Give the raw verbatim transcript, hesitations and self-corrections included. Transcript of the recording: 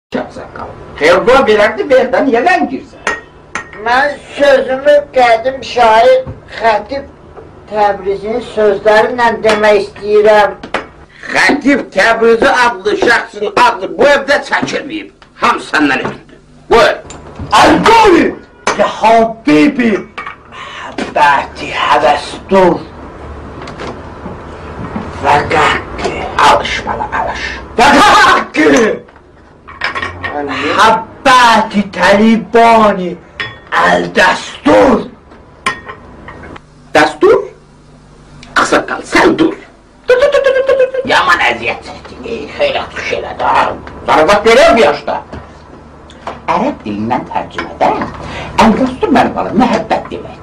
Çapsaqqal. Xeyr, dua verərdi, verdən yələn girsən. Mən sözümü qədim şair Xətib Təbrizin sözlərinlə demək istəyirəm. Xətib Təbrizi adlı şəxsin adı bu evdə çəkilməyib. Ham səndən emindir. Buyur. Əl-Qoli! Ya Habibi! Məhəbbəti həvəsdur. Və qəqqi. Alış bana, alış. Və qəqqi! Məhəbbəti təlibani. Əl-dəstur. Dəstur? Ağsaqqal, sən dur. Dur, dur, dur, dur, dur, dur. Yaman əziyyət çəkdin, xeylə tuş elədi. Zarabat verər bu yaşda. Ərəb dilindən tərcümədə Əl-dəstur mənim bana məhəbbət demək.